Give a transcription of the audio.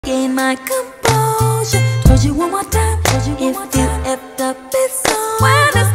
Gain my composure. Told you one more time. If you effed up, it's on.